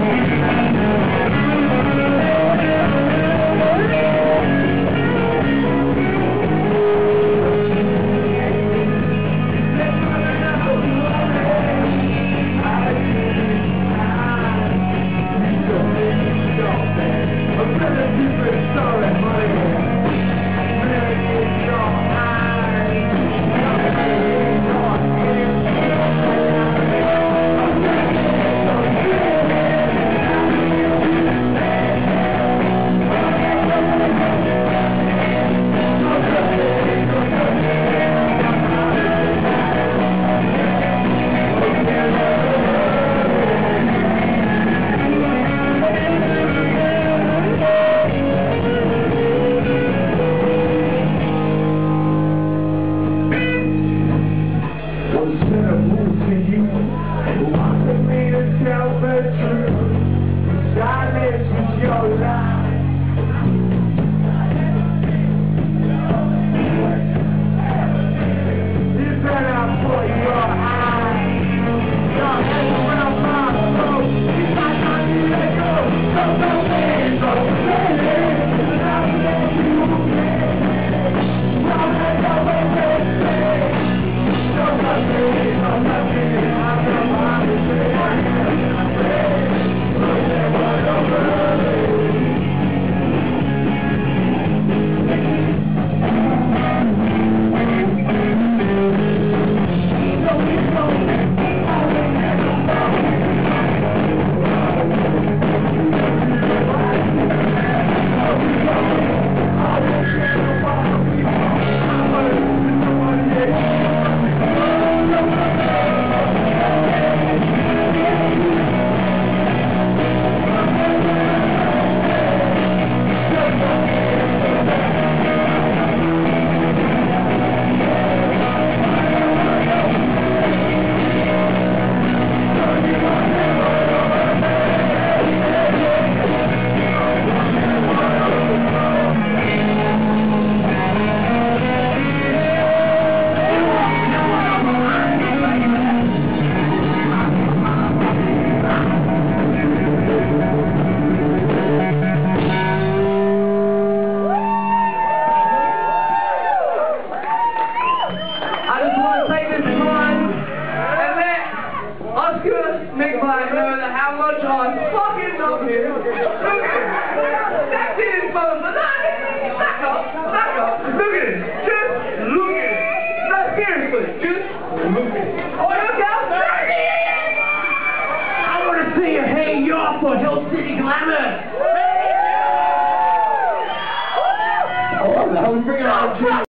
Make mine know how much I fucking love him. Look at him. That's his mother. Back up. Look at him. Just look at him. No, seriously. Just look at him. Oh, look out. I want to see a hey y'all for Hell City Glamour. Oh, I was bringing out